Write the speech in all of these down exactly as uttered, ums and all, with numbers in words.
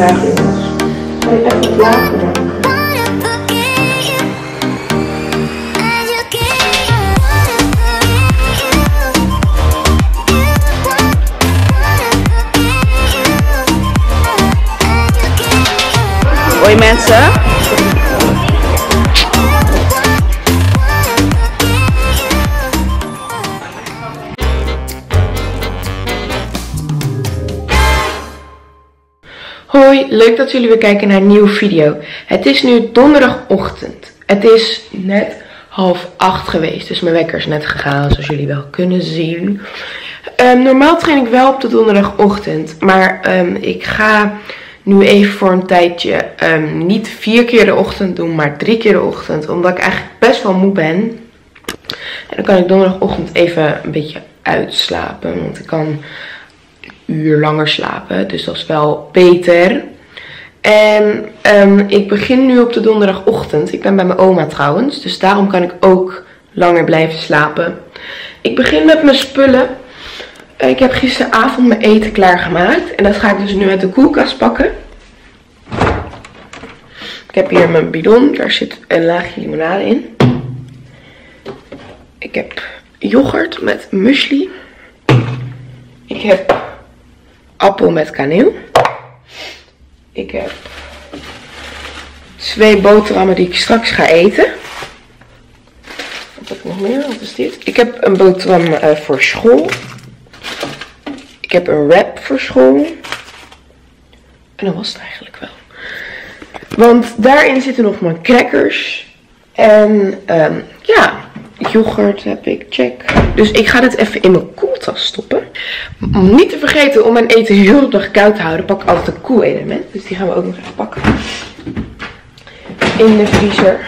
vandaag, jongens. Ga ik even wat later maken. Hoi mensen. Hoi, leuk dat jullie weer kijken naar een nieuwe video. Het is nu donderdagochtend. Het is net half acht geweest, dus mijn wekker is net gegaan, zoals jullie wel kunnen zien. Um, normaal train ik wel op de donderdagochtend, maar um, ik ga nu even voor een tijdje um, niet vier keer de ochtend doen, maar drie keer de ochtend. Omdat ik eigenlijk best wel moe ben. En dan kan ik donderdagochtend even een beetje uitslapen, want ik kan uur langer slapen, dus dat is wel beter. En um, ik begin nu op de donderdagochtend. Ik ben bij mijn oma trouwens, dus daarom kan ik ook langer blijven slapen. Ik begin met mijn spullen. Ik heb gisteravond mijn eten klaargemaakt en dat ga ik dus nu uit de koelkast pakken. Ik heb hier mijn bidon, daar zit een laagje limonade in. Ik heb yoghurt met muesli. Ik heb appel met kaneel. Ik heb twee boterhammen die ik straks ga eten. Wat heb ik nog meer? Wat is dit? Ik heb een boterham uh, voor school. Ik heb een wrap voor school. En dat was het eigenlijk wel. Want daarin zitten nog mijn crackers. En um, ja, yoghurt heb ik, check. Dus ik ga dit even in mijn koeltas stoppen. Om niet te vergeten om mijn eten heel de dag koud te houden, pak ik altijd een koelelement. Dus die gaan we ook nog even pakken. In de vriezer.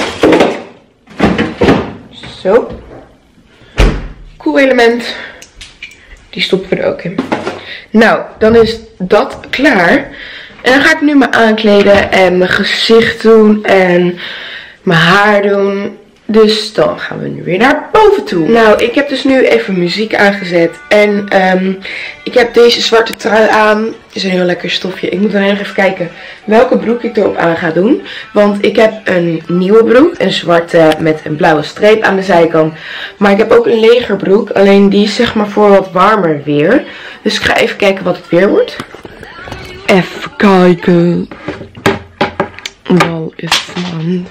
Zo. Koelelement. Die stoppen we er ook in. Nou, dan is dat klaar. En dan ga ik nu me aankleden en mijn gezicht doen en mijn haar doen. Dus dan gaan we nu weer naar boven toe. Nou, ik heb dus nu even muziek aangezet. En um, ik heb deze zwarte trui aan. Het is een heel lekker stofje. Ik moet alleen nog even kijken welke broek ik erop aan ga doen. Want ik heb een nieuwe broek. Een zwarte met een blauwe streep aan de zijkant. Maar ik heb ook een legerbroek. Alleen die is zeg maar voor wat warmer weer. Dus ik ga even kijken wat het weer wordt. Even kijken. Wel is het man.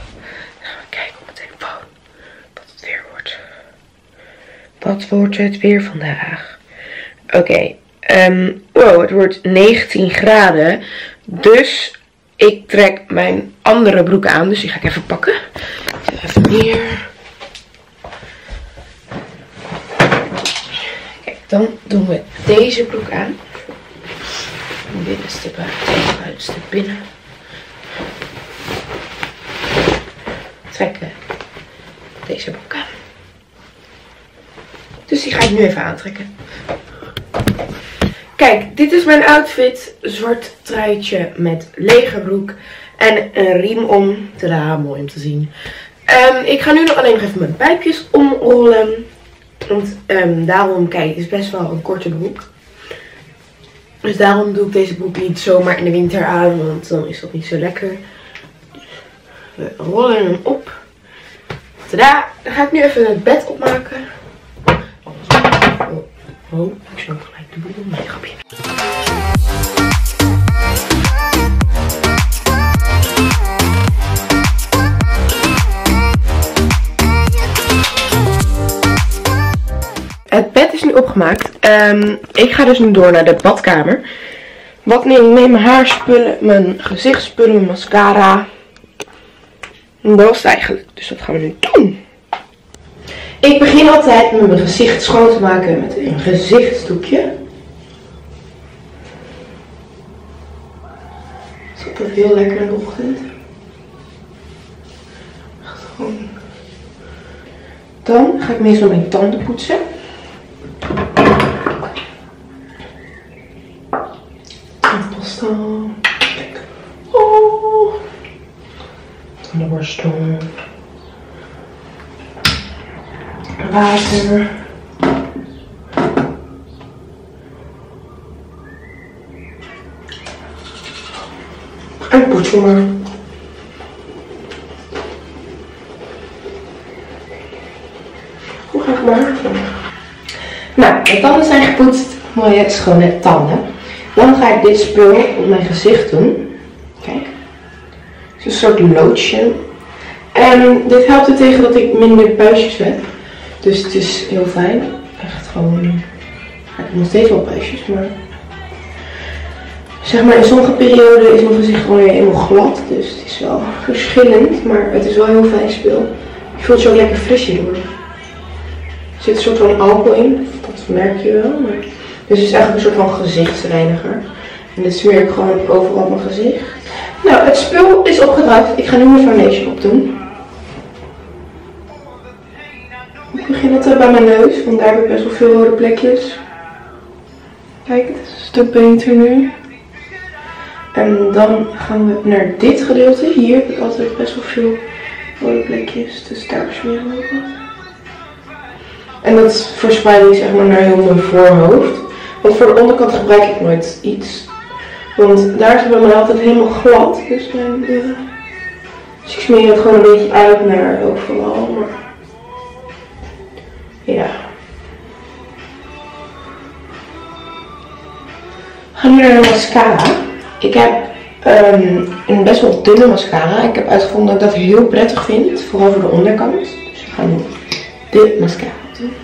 Wat wordt het weer vandaag? Oké. Okay, um, wow, het wordt negentien graden. Dus ik trek mijn andere broek aan. Dus die ga ik even pakken. Even meer. Kijk, dan doen we deze broek aan. Binnenste buiten, buitenste binnen. Trekken deze broek aan. Dus die ga ik nu even aantrekken. Kijk, dit is mijn outfit. Zwart truitje met legerbroek. En een riem om. Tadaa, mooi om te zien. Um, ik ga nu nog alleen nog even mijn pijpjes omrollen. Want um, daarom, kijk, het is best wel een korte broek. Dus daarom doe ik deze broek niet zomaar in de winter aan. Want dan is dat niet zo lekker. We rollen hem op. Tadaa, dan ga ik nu even het bed opmaken. Oh, oh, ik zou gelijk de boel doen. Nee, grapje. Het bed is nu opgemaakt. Um, ik ga dus nu door naar de badkamer. Wat neem ik mee? Mijn haarspullen, mijn gezichtsspullen, mijn mascara. En dat was het eigenlijk. Dus wat gaan we nu doen? Ik begin altijd met mijn gezicht schoon te maken met een gezichtsdoekje. Dat is altijd heel lekker in de ochtend. Echt gewoon. Dan ga ik meestal mijn tanden poetsen. Pasta. Oh. Tandenborstel. Water. voor me. Hoe ga ik mijn haar doen? Nou, mijn tanden zijn gepoetst. Mooie schone tanden. Dan ga ik dit spul op mijn gezicht doen. Kijk. Het is een soort lotion. En dit helpt er tegen dat ik minder puistjes heb. Dus het is heel fijn. Echt gewoon... Ik heb nog steeds wel puistjes, maar... Zeg maar in sommige perioden is mijn gezicht gewoon weer helemaal glad. Dus het is wel verschillend. Maar het is wel heel fijn spul. Je voelt je ook lekker fris hierdoor. Er zit een soort van alcohol in. Dat merk je wel. Maar... Dus het is eigenlijk een soort van gezichtsreiniger. En dit smeer ik gewoon overal op mijn gezicht. Nou, het spul is opgedraaid. Ik ga nu mijn foundation opdoen. Ik begin het bij mijn neus, want daar heb ik best wel veel rode plekjes. Kijk, het is een stuk beter nu. En dan gaan we naar dit gedeelte. Hier heb ik altijd best wel veel rode plekjes. Dus daar smeren we ook wat. En dat verspreid ik zeg maar naar heel mijn voorhoofd. Want voor de onderkant gebruik ik nooit iets. Want daar is het bij mij altijd helemaal glad. Dus, mijn, uh, dus ik smeer het gewoon een beetje uit naar overal. Maar ja. We gaan nu naar de mascara. Ik heb um, een best wel dunne mascara. Ik heb uitgevonden dat ik dat heel prettig vind. Vooral voor de onderkant. Dus we gaan nu de mascara doen.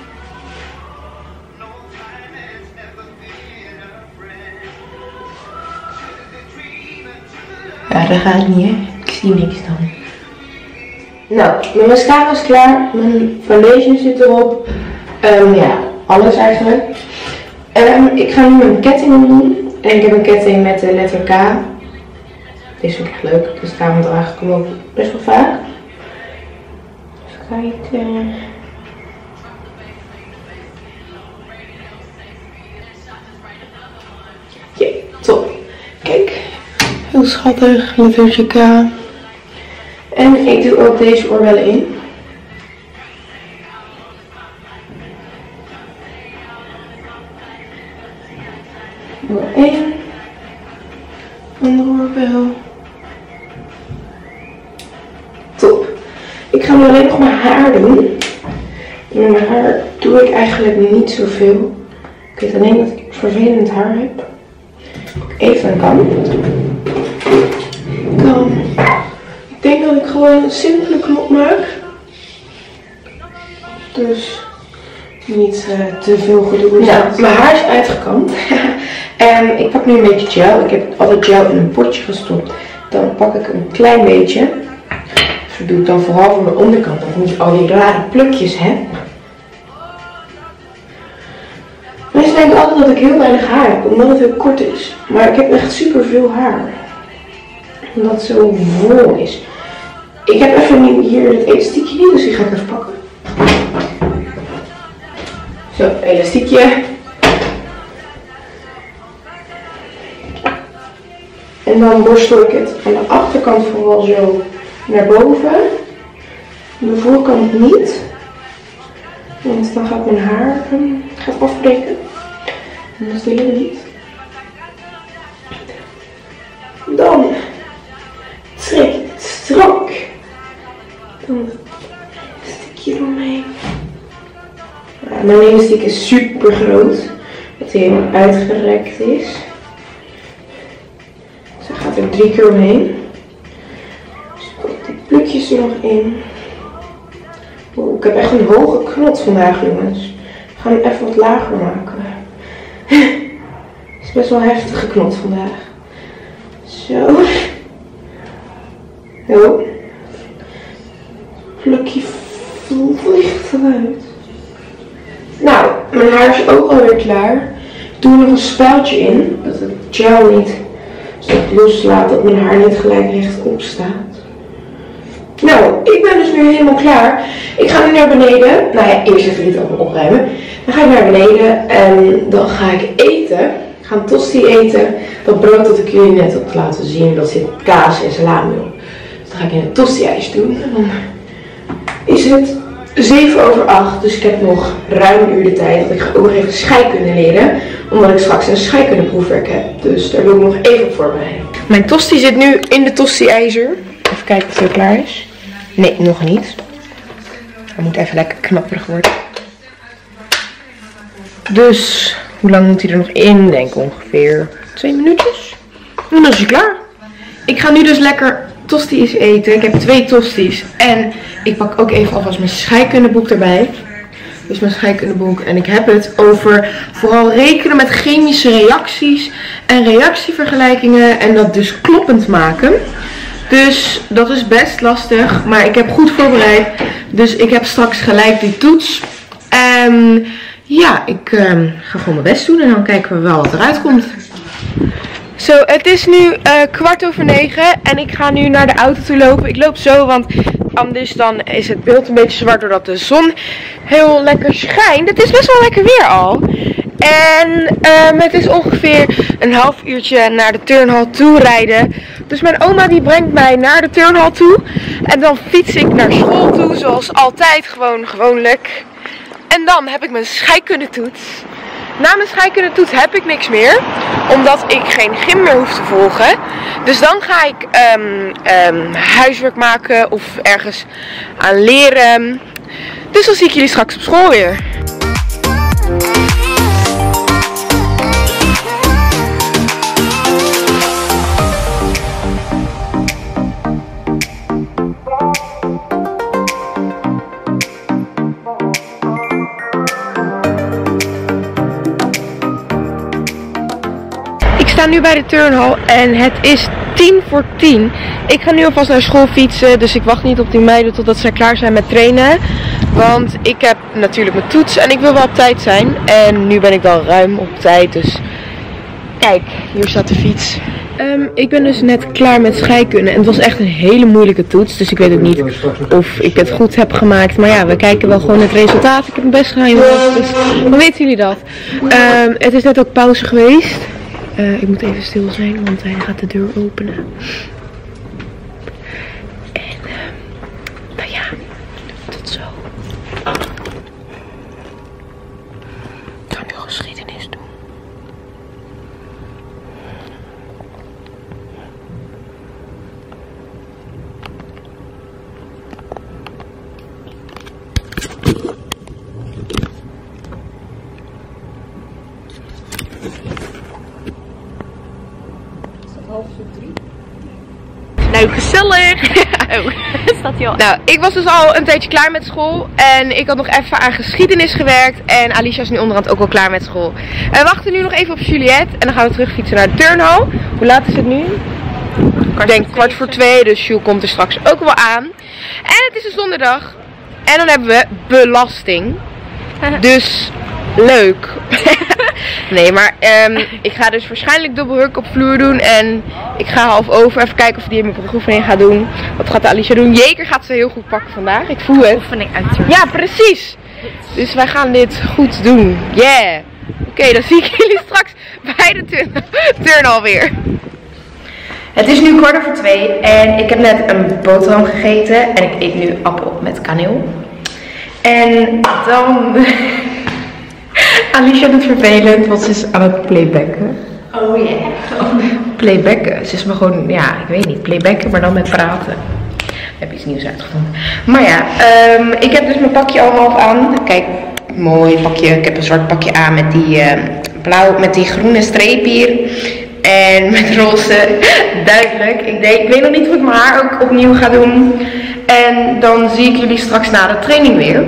Ja, dat gaat niet, hè. Ik zie niks dan. Nou, mijn mascara is klaar. Mijn foundation zit erop. Um, ja, alles eigenlijk. Um, ik ga nu mijn ketting doen. En ik heb een ketting met de letter K. Deze vind ik echt leuk. Dus daarom draag ik hem ook best wel vaak. Even kijken. Ja, top. Kijk. Heel schattig, lettertje K. En ik doe ook deze oorbellen in. Door één. Andere oorbel. Top. Ik ga nu alleen nog mijn haar doen. Met mijn haar doe ik eigenlijk niet zoveel. Ik weet alleen dat ik vervelend haar heb. Even een kam. Dan, ik denk dat ik gewoon een simpele knop maak. Dus niet uh, te veel gedoe. Ja, mijn haar is uitgekamd. En ik pak nu een beetje gel. Ik heb altijd gel in een potje gestopt. Dan pak ik een klein beetje. Dus dat doe ik dan vooral voor mijn onderkant. Dat ik niet al die rare plukjes heb. Mensen denken altijd dat ik heel weinig haar heb, omdat het heel kort is. Maar ik heb echt super veel haar. Omdat het zo vol is. Ik heb even hier het elastiekje niet, dus die ga ik even pakken. Zo, elastiekje. En dan borstel ik het aan de achterkant vooral zo naar boven. De voorkant niet. Want dan gaat mijn haar um, gaat afbreken. En dat willen we niet. Dan trek ik het strak. Dan een stukje eromheen. Ja, mijn elastiek is super groot. Dat hij helemaal uitgerekt is. Dus hij gaat er drie keer omheen. Dus ik pak die plukjes er nog in. Oeh, ik heb echt een hoge knot vandaag, jongens. We gaan hem even wat lager maken. Het is best wel een heftige knot vandaag. Zo. Zo. Plukje vliegt eruit. Nou, mijn haar is ook alweer klaar. Ik doe er nog een spijltje in. Dat het gel niet dus loslaat. Dat mijn haar niet gelijk rechtop staat. Nou, ik ben dus nu helemaal klaar. Ik ga nu naar beneden. Nou ja, eerst even dit allemaal opruimen. Dan ga ik naar beneden en dan ga ik eten. Ik ga een tosti eten. Dat brood dat ik jullie net heb laten zien, dat zit kaas en salami op. Dus dan ga ik in een tosti-ijs doen. En dan is het zeven over acht. Dus ik heb nog ruim een uur de tijd. Want ik ga ook nog even scheikunde leren. Omdat ik straks een scheikundeproefwerk heb. Dus daar wil ik nog even op voorbereiden. Mijn tosti zit nu in de tosti-ijzer. Even kijken of het klaar is. Nee, nog niet. Hij moet even lekker knapperig worden. Dus, hoe lang moet hij er nog in? Denk ongeveer twee minuutjes. En dan is hij klaar. Ik ga nu dus lekker tosti's eten. Ik heb twee tosti's. En ik pak ook even alvast mijn scheikundeboek erbij. Dus mijn scheikundeboek. En ik heb het over vooral rekenen met chemische reacties en reactievergelijkingen. En dat dus kloppend maken. Dus dat is best lastig. Maar ik heb goed voorbereid. Dus ik heb straks gelijk die toets. En ja, ik um, ga gewoon mijn best doen. En dan kijken we wel wat eruit komt. Zo, het is nu uh, kwart over negen. En ik ga nu naar de auto toe lopen. Ik loop zo, want anders dan is het beeld een beetje zwart doordat de zon heel lekker schijnt. Het is best wel lekker weer al. En um, het is ongeveer een half uurtje naar de turnhal toe rijden. Dus mijn oma die brengt mij naar de turnhal toe. En dan fiets ik naar school toe, zoals altijd, gewoon gewoonlijk. En dan heb ik mijn scheikundetoets. Na mijn scheikundetoets heb ik niks meer. Omdat ik geen gym meer hoef te volgen. Dus dan ga ik um, um, huiswerk maken of ergens aan leren. Dus dan zie ik jullie straks op school weer. Ik sta nu bij de turnhal en het is tien voor tien. Ik ga nu alvast naar school fietsen, dus ik wacht niet op die meiden totdat zij klaar zijn met trainen. Want ik heb natuurlijk mijn toets en ik wil wel op tijd zijn. En nu ben ik wel ruim op tijd, dus kijk, hier staat de fiets. Um, ik ben dus net klaar met scheikunde en het was echt een hele moeilijke toets. Dus ik weet ook niet of ik het goed heb gemaakt. Maar ja, we kijken wel gewoon het resultaat. Ik heb mijn best gedaan, jongens, dus hoe weten jullie dat? Um, het is net ook pauze geweest. Uh, ik moet even stil zijn, want hij gaat de deur openen. En, uh, nou ja, tot zo. Ik ga nu geschiedenis doen. Nou, gezellig! Oh, staat hij al? Nou, ik was dus al een tijdje klaar met school. En ik had nog even aan geschiedenis gewerkt. En Alicia is nu onderhand ook al klaar met school. En we wachten nu nog even op Juliette. En dan gaan we terug fietsen naar de turnhal. Hoe laat is het nu? Ik denk kwart voor twee. Dus Jules komt er straks ook wel aan. En het is een zondag. En dan hebben we belasting. Dus leuk. Nee, maar um, ik ga dus waarschijnlijk dubbelhurk op vloer doen. En ik ga half over even kijken of die hem op de oefening gaat doen. Wat gaat Alicia doen? Jeker gaat ze heel goed pakken vandaag. Ik voel het. Oefening uit. Ja, precies. Dus wij gaan dit goed doen. Yeah. Oké, okay, dan zie ik jullie straks bij de turn, turnhal weer. Het is nu kwart over twee en ik heb net een boterham gegeten. En ik eet nu appel met kaneel. En dan... Alicia doet vervelend, want ze is aan het playbacken. Oh ja. Yeah. Playbacken. Ze is maar gewoon, ja, ik weet niet, playbacken, maar dan met praten. Ik heb iets nieuws uitgevonden. Maar ja, um, ik heb dus mijn pakje al half aan. Kijk, mooi pakje. Ik heb een zwart pakje aan met die uh, blauw, met die groene streep hier. En met roze, duidelijk. Ik, denk, ik weet nog niet of ik mijn haar ook opnieuw ga doen. En dan zie ik jullie straks na de training weer.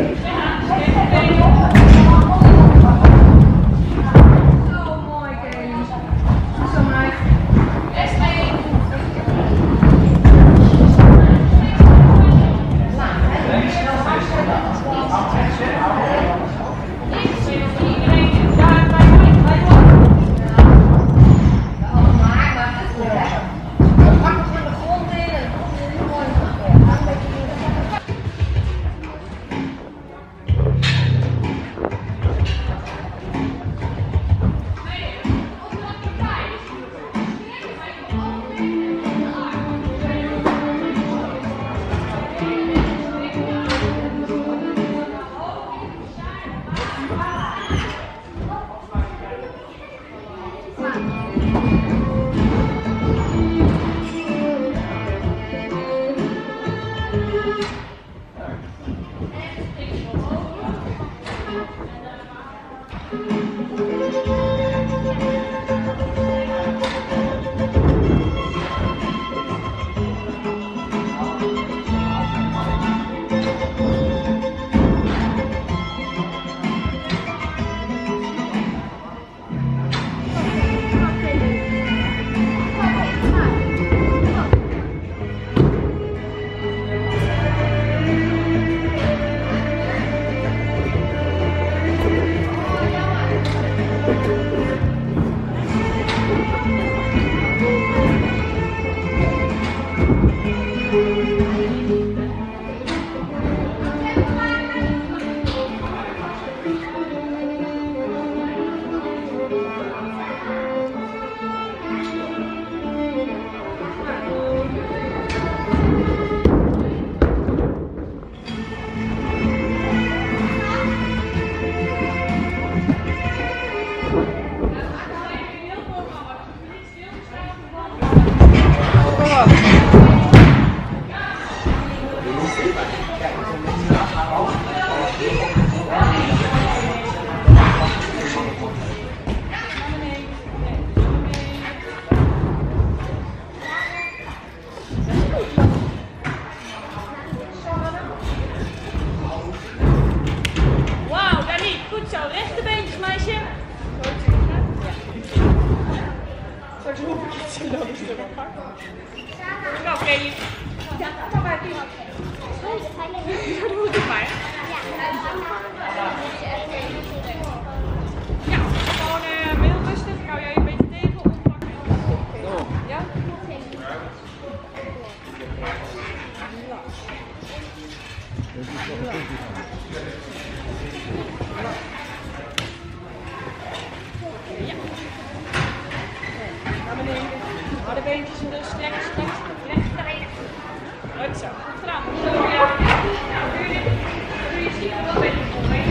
Harde beentjes in de sterk, sterk, recht daarheen. Goed zo. Goed gedaan. Ja. Doe je, doe je stiekem wel beter.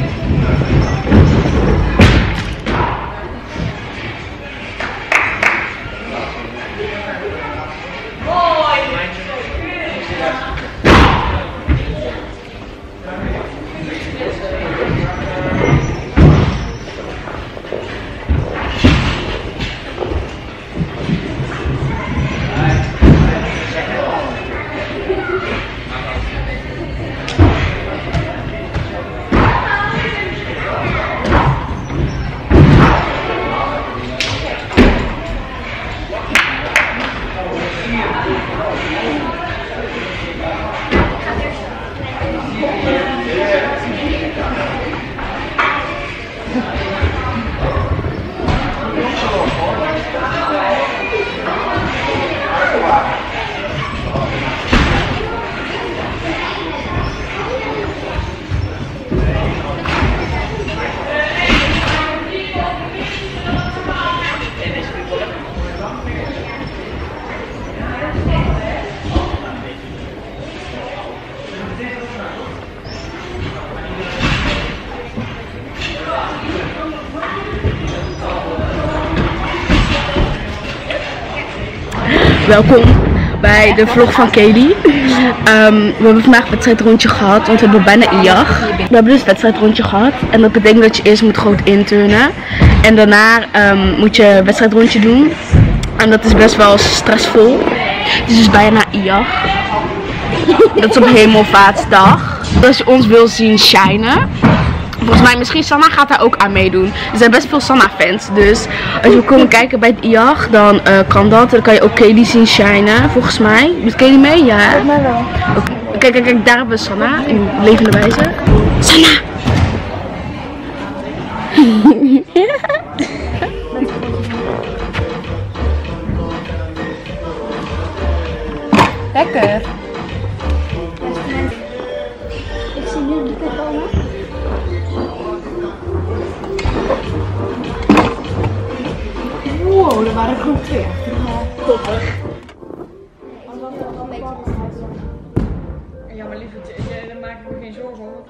Welkom bij de vlog van Kelly. Um, we hebben vandaag een wedstrijdrondje gehad, want we hebben bijna I A G. We hebben dus een wedstrijdrondje gehad en dat betekent dat je eerst moet groot inturnen. En daarna um, moet je een wedstrijdrondje doen. En dat is best wel stressvol. Het is dus bijna I A G. Dat is op Hemelvaartsdag. Als je ons wil zien shinen. Volgens mij, misschien Sanna gaat daar ook aan meedoen. Er zijn best veel Sanna-fans. Dus als je komt kijken bij het I A G, dan uh, kan dat. Dan kan je ook Kelly zien shinen, volgens mij. Doet Kelly mee? Ja. Volgens mij wel. Okay. Kijk, kijk, kijk, daar hebben we Sanna in levende wijze. Sanna! Lekker. Ik zie nu die komen. Wow, er waren er gewoon twee. Koppig. Ja, maar lieverd, daar maak ik me geen zorgen over.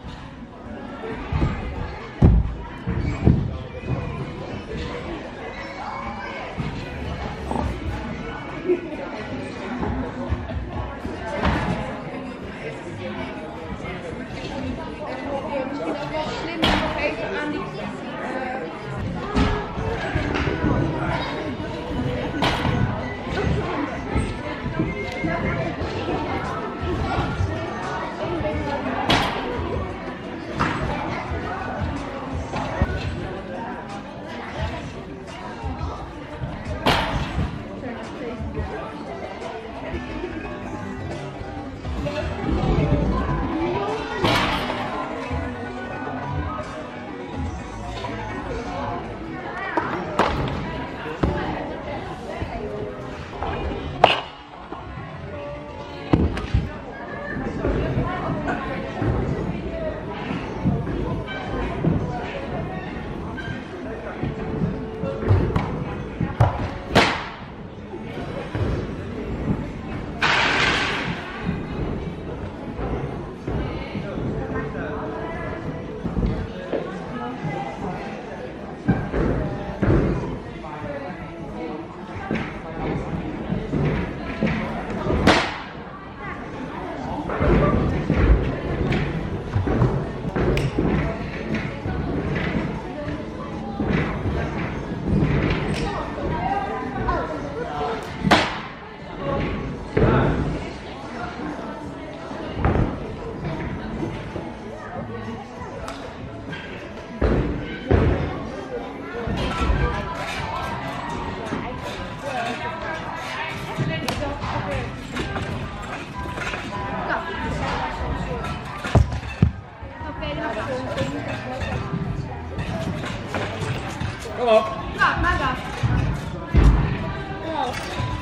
Kom op. Ja, maar dan. Kom op.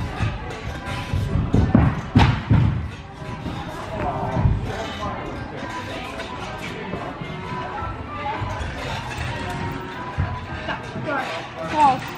Kom op.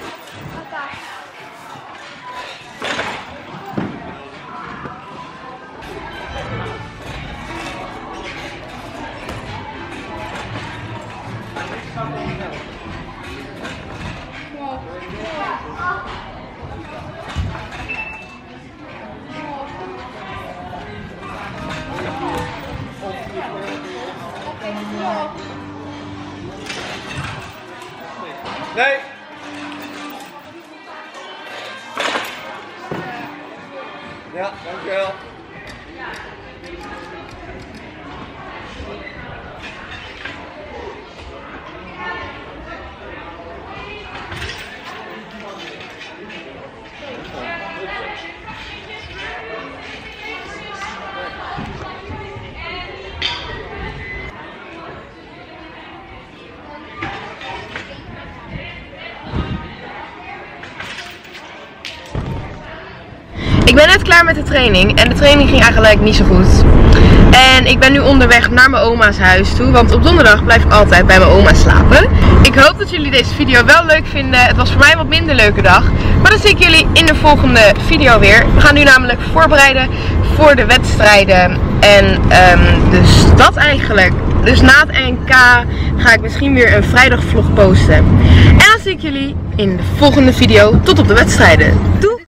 Nee. Ja, dankjewel. Ik ben net klaar met de training en de training ging eigenlijk niet zo goed. En ik ben nu onderweg naar mijn oma's huis toe, want op donderdag blijf ik altijd bij mijn oma slapen. Ik hoop dat jullie deze video wel leuk vinden. Het was voor mij een wat minder leuke dag, maar dan zie ik jullie in de volgende video weer. We gaan nu namelijk voorbereiden voor de wedstrijden en um, dus dat eigenlijk. Dus na het N K ga ik misschien weer een vrijdagvlog posten. En dan zie ik jullie in de volgende video. Tot op de wedstrijden. Doei!